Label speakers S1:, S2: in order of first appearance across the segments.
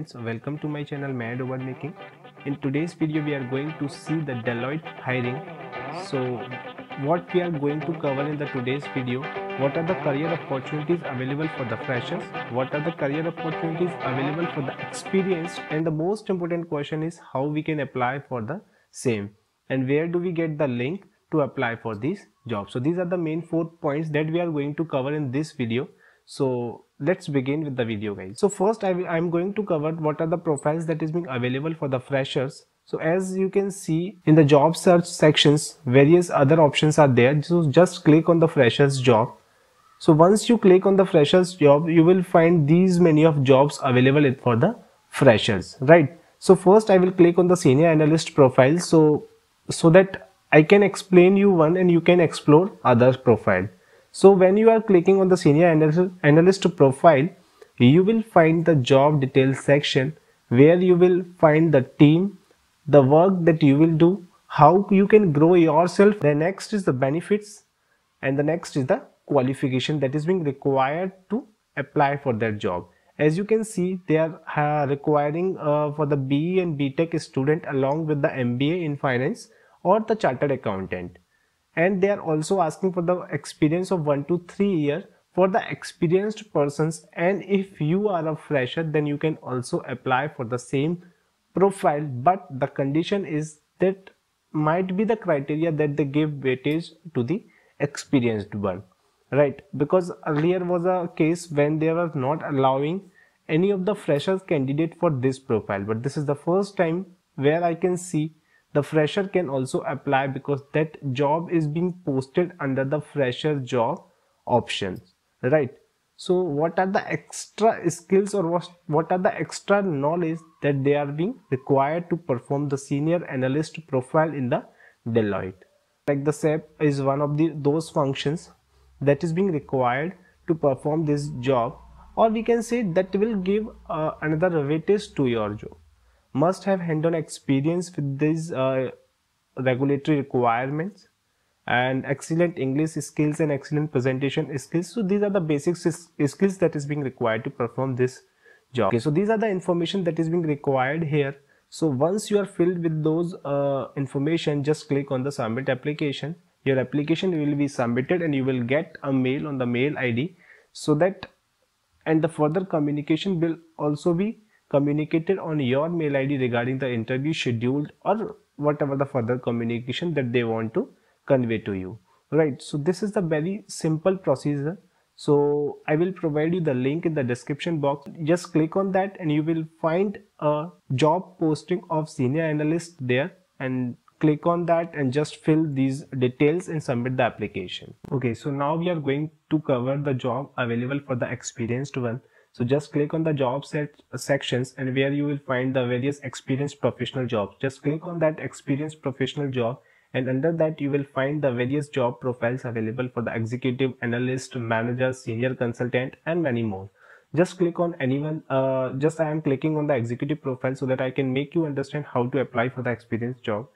S1: friends, welcome to my channel Mad Over Making. In today's video we are going to see the Deloitte hiring. So what we are going to cover in the today's video, what are the career opportunities available for the freshers, what are the career opportunities available for the experienced, and the most important question is how we can apply for the same, and where do we get the link to apply for these jobs. So these are the main 4 points that we are going to cover in this video. So let's begin with the video, guys. So first I'm going to cover what are the profiles that is being available for the freshers. So as you can see in the job search sections, various other options are there. So just click on the freshers job. So once you click on the freshers job, you will find these many of jobs available for the freshers, right? So first I will click on the senior analyst profile so that I can explain you one and you can explore other profile. So when you are clicking on the senior analyst profile, you will find the job details section where you will find the team, the work that you will do, how you can grow yourself. The next is the benefits, and the next is the qualification that is being required to apply for that job. As you can see, they are requiring for the BE and BTech student along with the MBA in finance or the chartered accountant. And they are also asking for the experience of 1 to 3 years for the experienced persons, and if you are a fresher then you can also apply for the same profile, but the condition is that might be the criteria that they give weightage to the experienced one, right? Because earlier was a case when they were not allowing any of the freshers candidate for this profile, but this is the first time where I can see the fresher can also apply, because that job is being posted under the fresher job options, right? So what are the extra skills or what are the extra knowledge that they are being required to perform the senior analyst profile in the Deloitte? Like the SAP is one of those functions that is being required to perform this job, or we can say that will give another weightage to your job. Must have hands-on experience with these regulatory requirements, and excellent English skills and excellent presentation skills. So these are the basic skills that is being required to perform this job. Okay, so these are the information that is being required here. So once you are filled with those information, just click on the submit application. Your application will be submitted and you will get a mail on the mail ID, so that, and the further communication will also be communicated on your mail ID regarding the interview scheduled or whatever the further communication that they want to convey to you, right? So this is the very simple procedure. So I will provide you the link in the description box. Just click on that and you will find a job posting of senior analyst there, and click on that and just fill these details and submit the application. Okay, so now we are going to cover the job available for the experienced one. So just click on the job sections, and where you will find the various experienced professional jobs. Just click on that experienced professional job, and under that you will find the various job profiles available for the executive analyst, manager, senior consultant, and many more. Just click on anyone. I am clicking on the executive profile so that I can make you understand how to apply for the experienced job.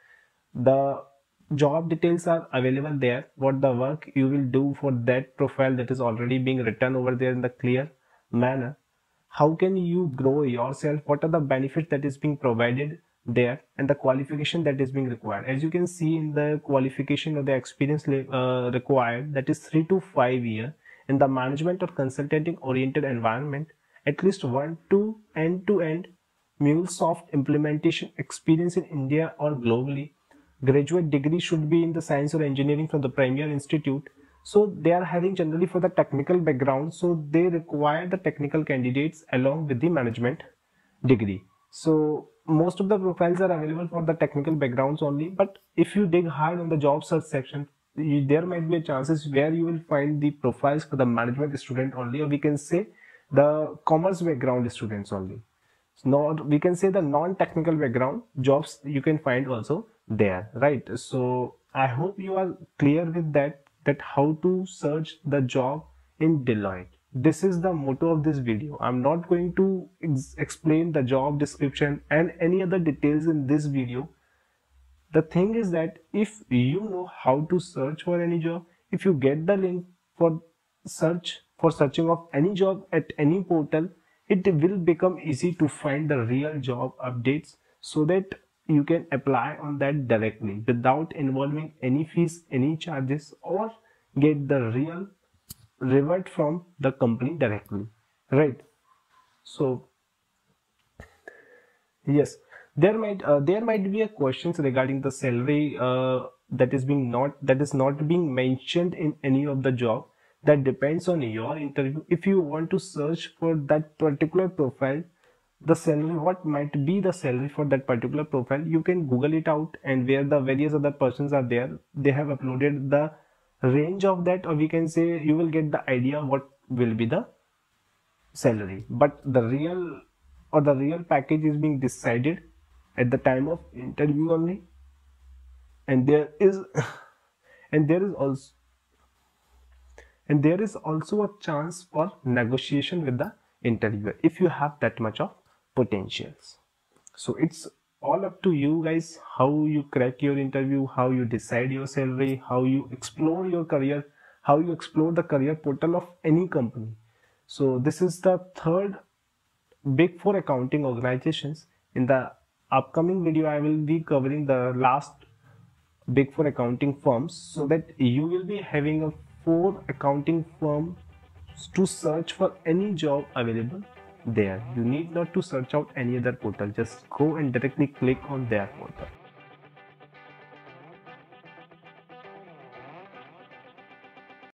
S1: The job details are available there, what the work you will do for that profile that is already being written over there in the clear manner. How can you grow yourself, what are the benefits that is being provided there, and the qualification that is being required. As you can see in the qualification of the experience required, that is 3 to 5 years in the management or consulting oriented environment, at least 1 to end-to-end MuleSoft implementation experience in India or globally. Graduate degree should be in the science or engineering from the premier institute. So they are having generally for the technical background, so they require the technical candidates along with the management degree. So most of the profiles are available for the technical backgrounds only, but if you dig hard on the job search section, there might be a chances where you will find the profiles for the management student only, or we can say the commerce background students only. So we can say the non-technical background jobs you can find also there, right? So I hope you are clear with that how to search the job in Deloitte. This is the motto of this video. I'm not going to explain the job description and any other details in this video. The thing is that if you know how to search for any job, if you get the link for searching of any job at any portal, it will become easy to find the real job updates so that you can apply on that directly without involving any fees, any charges, or get the real reward from the company directly, right? So yes, there might be a questions regarding the salary that is not being mentioned in any of the job. That depends on your interview. If you want to search for that particular profile, the salary, what might be the salary for that particular profile, you can Google it out, and where the various other persons are there, they have uploaded the range of that, or we can say you will get the idea what will be the salary. But the real package is being decided at the time of interview only, and there is and there is also a chance for negotiation with the interviewer if you have that much of potentials. So it's all up to you guys, how you crack your interview, how you decide your salary, how you explore your career, how you explore the career portal of any company. So this is the third Big Four accounting organizations. In the upcoming video, I will be covering the last Big Four accounting firms, so that you will be having a 4 accounting firms to search for any job available there. You need not to search out any other portal. Just go and directly click on their portal.